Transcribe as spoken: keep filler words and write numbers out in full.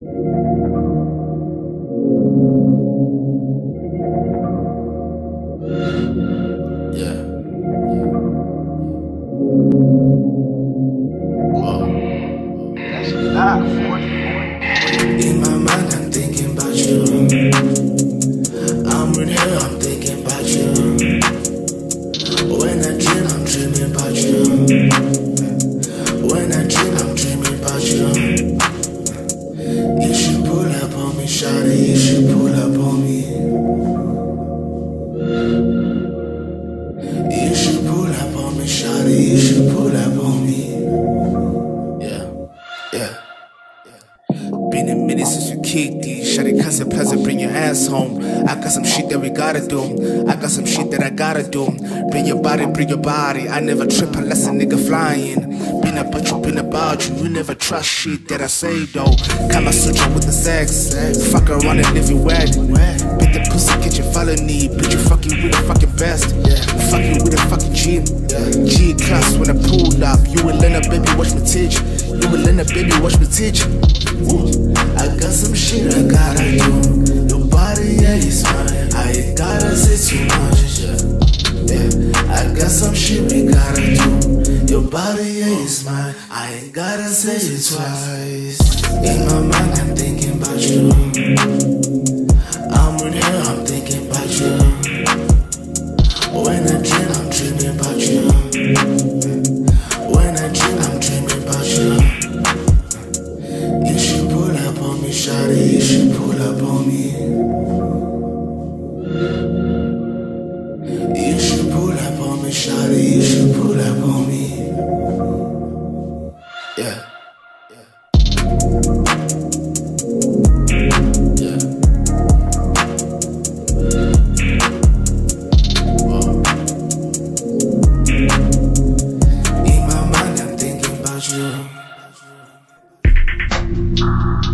Yeah. Oh. That's not forty. In my mind, I'm thinking about you. I'm in here, I'm thinking about you. When I dream, I'm dreaming about you. When I dream, I'm dreaming about you. You should pull up on me, shawty. You should pull up on me. You should pull up on me, shawty. You should pull up on me. Yeah, yeah. Been a minute since you kicked these. Shawty constant pleasant, bring your ass home. I got some shit that we gotta do. I got some shit that I gotta do. Bring your body, bring your body. I never trip unless a nigga flying. Been about you, been about you. You never trust shit that I say though. Kama Sutra with the sex. Fuck around and live you wet. Beat the pussy, get your felony. Bitch, you fucking with the fucking best. Fucking with a fucking G. G class when I pull up. You will end up, baby, watch me teach. You will end up, baby, watch me teach. I got some shit I gotta do. Your body, yeah, it's mine. I ain't gotta say too much, yeah. Yeah, I got some shit we gotta do. Your body, yeah, it's mine. I ain't gotta say it twice. In my mind, I'm thinking about you. I'm in here, I'm thinking about you. When I dream, I'm dreaming about you. When I dream, I'm dreaming about you. You should pull up on me, shawty. You should pull up on me. You should pull up on me, shawty. You should pull up on me. Yeah. Yeah. Whoa. In my mind, I'm thinking about you.